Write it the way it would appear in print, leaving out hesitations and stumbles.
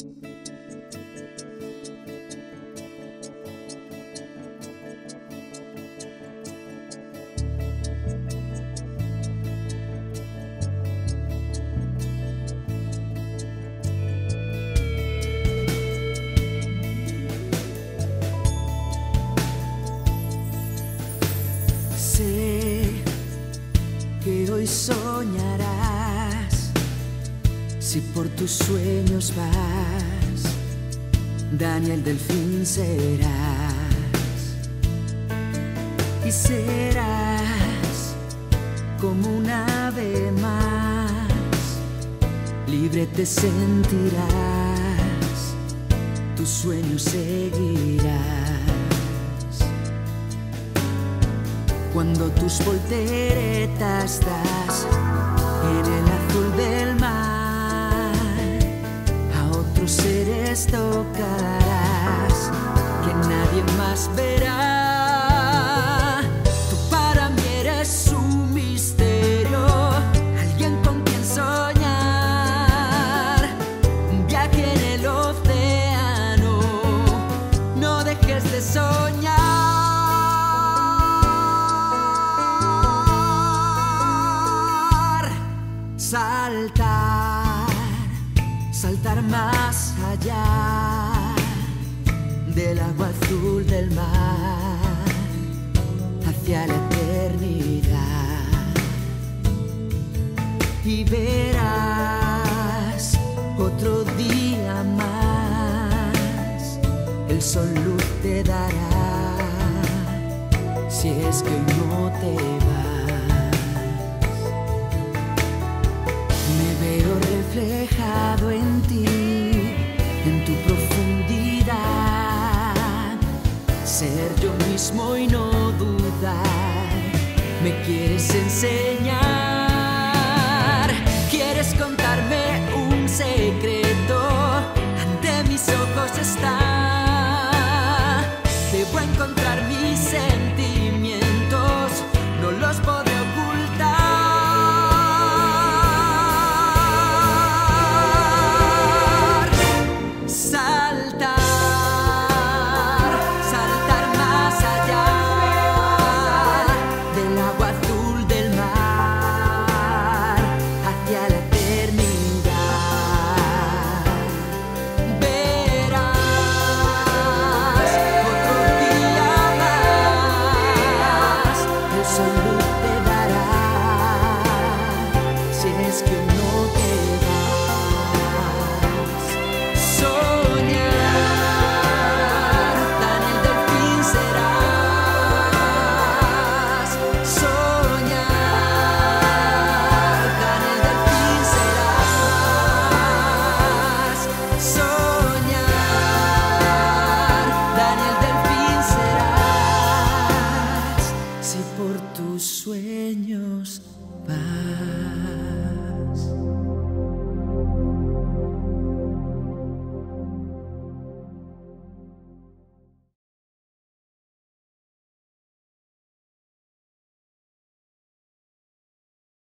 Sé que hoy soñarás, si por tus sueños vas, Daniel Delfín serás. Y serás como un ave más, libre te sentirás, tus sueños seguirás. Cuando tus volteretas das en el azul del mar, a otros seres tocarás que nadie más verá. Tú para mí eres un misterio, alguien con quien soñar, un viaje en el océano, no dejes de soñar. Saltar, saltar más allá del agua azul del mar, hacia la eternidad. Y verás otro día más, el sol luz te dará, si es que no te vas. Veo reflejado en ti, en tu profundidad, ser yo mismo y no dudar. Me quieres enseñar, quieres contarme un secreto, ante mis ojos está.